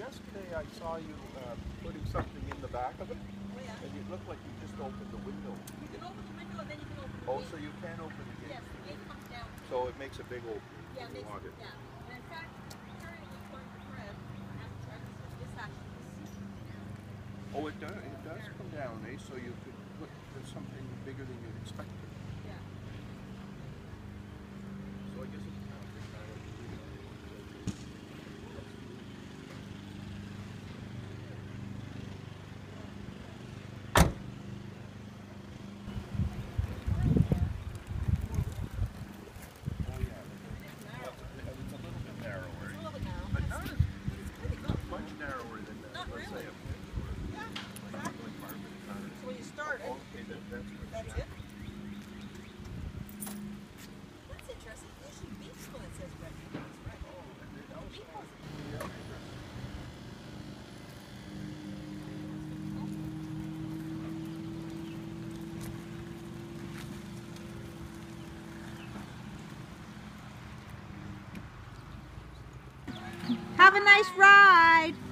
yesterday I saw you putting something in the back of it, Oh, yeah. and it looked like you just opened the window. You can open the window and then you can open the Oh, gate. so you can open the gate. Yes, the gate comes down. So it makes a big opening Yeah, when you want it. yeah. And in fact, carrying according to Fred, this actually is down. Oh, it does come down, eh? So you could put something bigger than you'd expected. Yeah. So I guess it's kind of big now. Oh yeah. It's a little bit narrower. It's a little bit narrow, But but not it's pretty good. much narrower than Not let's really. say Yeah, exactly. So when you start it, Okay, that's it. That's interesting. It usually beeps when it says red. It's red. Beep was- Have a nice ride.